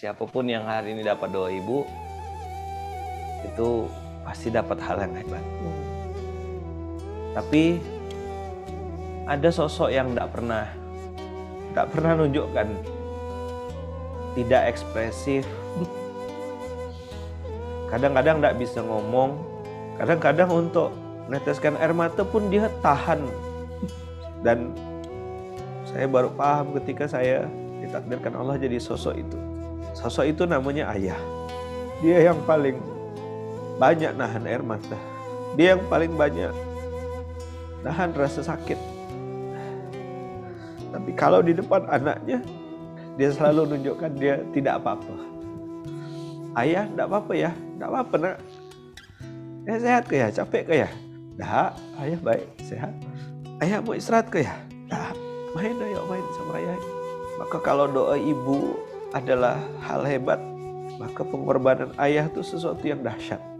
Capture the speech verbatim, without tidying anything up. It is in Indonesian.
siapapun yang hari ini dapat doa ibu, itu pasti dapat hal yang hebat. Hmm. Tapi ada sosok yang tidak pernah, tidak pernah nunjukkan, tidak ekspresif. Kadang-kadang tidak bisa ngomong, kadang-kadang untuk meneteskan air mata pun dia tahan. Dan saya baru paham ketika saya ditakdirkan Allah jadi sosok itu. Sosok itu namanya ayah. Dia yang paling banyak nahan air mata. Dia yang paling banyak nahan rasa sakit. Tapi kalau di depan anaknya, dia selalu nunjukkan dia tidak apa-apa. Ayah, tidak apa-apa ya, tidak apa-apa nak. Ya sehat ke ya, capek ke ya? Tidak, ayah baik, sehat. Ayah mau istirahat ke ya? Tidak, main ayo main sama ayah. Maka kalau doa ibu adalah hal hebat, maka pengorbanan ayah itu sesuatu yang dahsyat.